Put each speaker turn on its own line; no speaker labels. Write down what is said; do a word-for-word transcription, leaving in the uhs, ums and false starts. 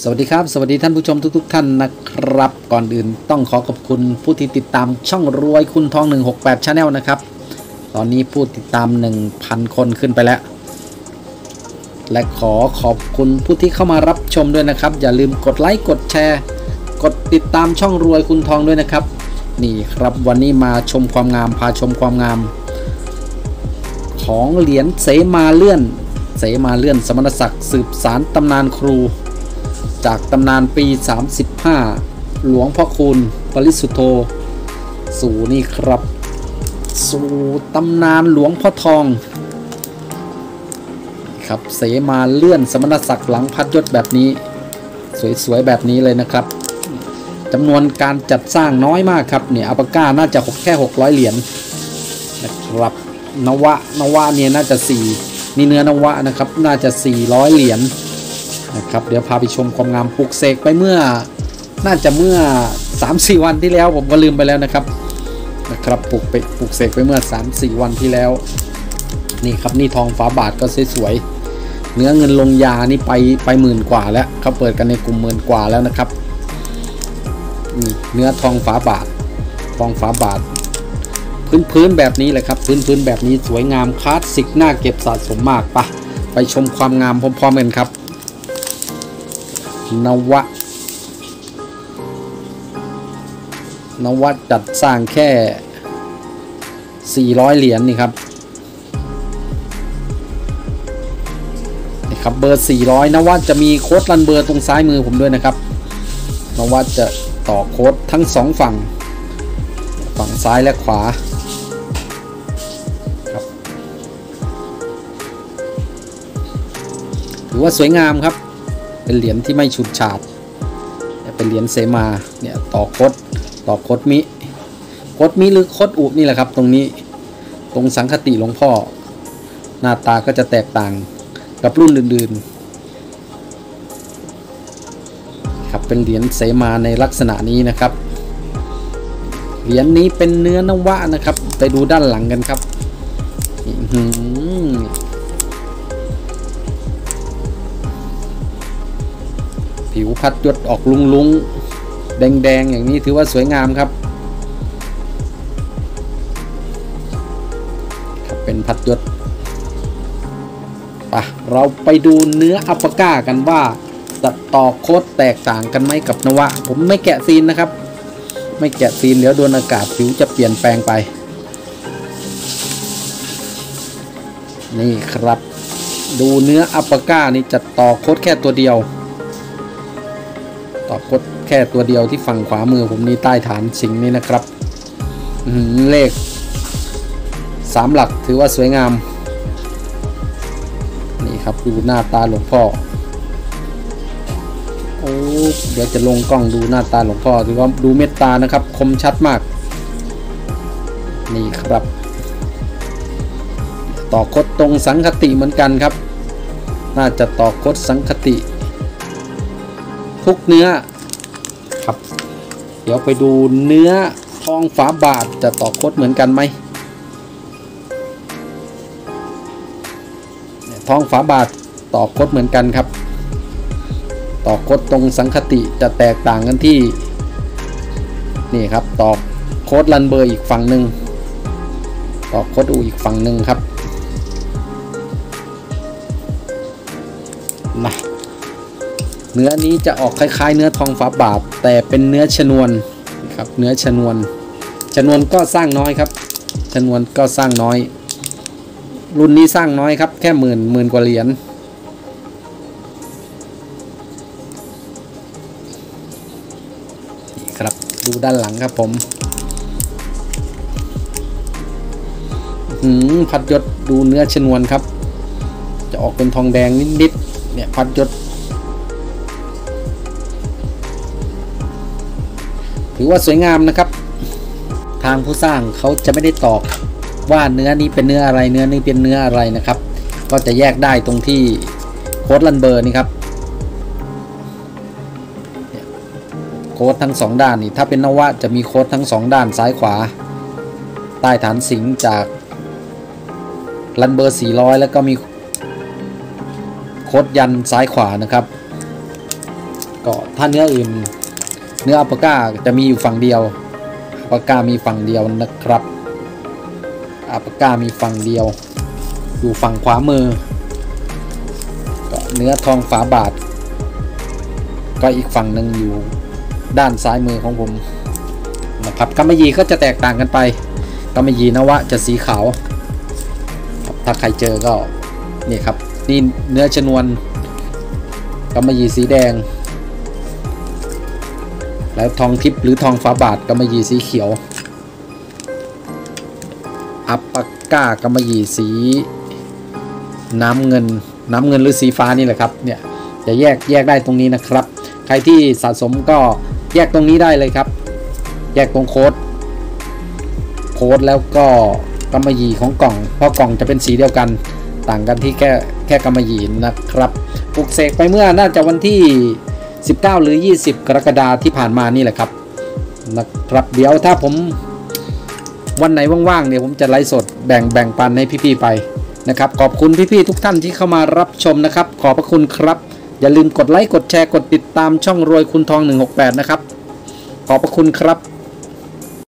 สวัสดีครับสวัสดีท่านผู้ชมทุกๆ ท่านนะครับก่อนอื่นต้องขอขอบคุณผู้ที่ติดตามช่องรวยคุณทองหนึ่งหกแปด Channel นะครับตอนนี้ผู้ติดตาม หนึ่งพัน คนขึ้นไปแล้วและขอขอบคุณผู้ที่เข้ามารับชมด้วยนะครับอย่าลืมกดไลค์กดแชร์กดติดตามช่องรวยคุณทองด้วยนะครับนี่ครับวันนี้มาชมความงามพาชมความงามของเหรียญเสมาเลื่อนเสมาเลื่อนสมณศักดิ์สืบสารตำนานครูจากตำนานปีสามสิบห้าหลวงพ่อคูณปริสุทโธสู่นี่ครับสู่ตำนานหลวงพ่อทองครับเสมาเลื่อนสมณศักดิ์หลังพัดยศแบบนี้สวยๆแบบนี้เลยนะครับจำนวนการจัดสร้างน้อยมากครับเนี่ยอัปปะก้าน่าจะแค่หกร้อยเหรียญนะครับนวะนวะเนี่ยน่าจะสี่นี่เนื้อนวะนะครับน่าจะสี่ร้อยเหรียญนะครับเดี๋ยวพาไปชมความงามปลุกเสกไปเมื่อน่าจะเมื่อ สามสี่ วันที่แล้วผมก็ลืมไปแล้วนะครับนะครับปลุกไปปลุกเสกไปเมื่อ สามสี่ วันที่แล้วนี่ครับนี่ทองฝาบาทก็สวยๆเนื้อเงินลงยานี่ไปไปหมื่นกว่าแล้วเขาเปิดกันในกลุ่มหมื่นกว่าแล้วนะครับนี่เนื้อทองฝาบาททองฝาบาทพื้นๆแบบนี้แหละครับพื้นๆแบบนี้สวยงามคลาสสิกน่าเก็บสะสมมากปะไปชมความงามพร้อมๆกันครับนวะนวะจัดสร้างแค่สี่ร้อยเหรียญนี่ครับนี่ครับเบอร์สี่ร้อยนวะจะมีโค้ดรันเบอร์ตรงซ้ายมือผมด้วยนะครับนวะจะต่อโค้ดทั้งสองฝั่งฝั่งซ้ายและขวาครับถือว่าสวยงามครับเป็นเหรียญที่ไม่ฉูดฉาดเป็นเหรียญเสมาเนี่ยต่อโคดต่อโคดมิโคดมิหรือโคดอุนี่แหละครับตรงนี้ตรงสังคติหลวงพ่อหน้าตาก็จะแตกต่างกับรุ่นอื่นๆครับเป็นเหรียญเสมาในลักษณะนี้นะครับเหรียญนี้เป็นเนื้อนวะนะครับไปดูด้านหลังกันครับผิวพัดยศออกลุงลุงแดงแดงอย่างนี้ถือว่าสวยงามครับเป็นพัดยศปะเราไปดูเนื้ออัปปะก้ากันว่าจะต่อโค้ดแตกต่างกันไหมกับนวะผมไม่แกะซีนนะครับไม่แกะซีนแล้วโดนอากาศผิวจะเปลี่ยนแปลงไปนี่ครับดูเนื้ออัปปะก้านี่จะต่อโค้ดแค่ตัวเดียวต่อโค้ดแค่ตัวเดียวที่ฝั่งขวามือผมนี่ใต้ฐานสิงห์นี่นะครับเลขสามหลักถือว่าสวยงามนี่ครับดูหน้าตาหลวงพ่อโอ้เดี๋ยวจะลงกล้องดูหน้าตาหลวงพ่อถือว่าดูเมตตานะครับคมชัดมากนี่ครับต่อโคดตรงสังคติเหมือนกันครับน่าจะต่อโคดสังคติทุกเนื้อครับเดี๋ยวไปดูเนื้อทองฝาบาทจะต่อโคดเหมือนกันไหมทองฝาบาทต่อโคดเหมือนกันครับต่อโคดตรงสังคติจะแตกต่างกันที่นี่ครับต่อโคดรันเบอร์อีกฝั่งหนึ่งต่อโคดอูอีกฝั่งหนึ่งครับนะเนื้อนี้จะออกคล้ายๆเนื้อทองฝาบาทแต่เป็นเนื้อชนวนครับเนื้อชนวนชนวนก็สร้างน้อยครับชนวนก็สร้างน้อยรุ่นนี้สร้างน้อยครับแค่หมื่นหมื่นกว่าเหรียญครับดูด้านหลังครับผมหืมพัดยศดูเนื้อชนวนครับจะออกเป็นทองแดงนิดๆเนี่ยพัดยศถือว่าสวยงามนะครับทางผู้สร้างเขาจะไม่ได้ตอกว่าเนื้อนี้เป็นเนื้ออะไรเนื้อนี้เป็นเนื้ออะไรนะครับก็จะแยกได้ตรงที่โค้ดรันเบอร์นี่ครับโค้ดทั้งสองด้านนี่ถ้าเป็นนวะจะมีโค้ดทั้งสองด้านซ้ายขวาใต้ฐานสิงห์จากรันเบอร์สี่ร้อยแล้วก็มีโค้ดยันซ้ายขวานะครับก็ถ้าเนื้ออื่นเนื้ออัลปาก้าจะมีอยู่ฝั่งเดียวอัลปาก้ามีฝั่งเดียวนะครับอัลปาก้ามีฝั่งเดียวอยู่ฝั่งขวามือก็เนื้อทองฝาบาทก็อีกฝั่งหนึ่งอยู่ด้านซ้ายมือของผมนะครับกำมะหยี่ก็จะแตกต่างกันไปกำมะหยี่นวะจะสีขาวถ้าใครเจอก็นี่ครับนี่เนื้อชนวนกำมะหยี่สีแดงแล้วทองทิพย์หรือทองฝาบาทกำมะหยี่สีเขียวอัปปาก้ากำมะหยี่สีน้ำเงินน้ำเงินหรือสีฟ้านี่แหละครับเนี่ยจะแยกแยกได้ตรงนี้นะครับใครที่สะสมก็แยกตรงนี้ได้เลยครับแยกตรงโค้ดโค้ดแล้วก็กำมะหยี่ของกล่องเพราะกล่องจะเป็นสีเดียวกันต่างกันที่แค่แค่กำมะหยี่นะครับปลุกเสกไปเมื่อน่าจะวันที่สิบเก้าหรือยี่สิบกรกฎาคมที่ผ่านมานี่แหละครับนะครับเดี๋ยวถ้าผมวันไหนว่างๆเนี่ยผมจะไลฟ์สดแบ่งแบ่งปันให้พี่ๆไปนะครับขอบคุณพี่ๆทุกท่านที่เข้ามารับชมนะครับขอบพระคุณครับอย่าลืมกดไลค์กดแชร์กดติดตามช่องรวยคุณทองหนึ่งหกแปดนะครับขอบพระคุณครับ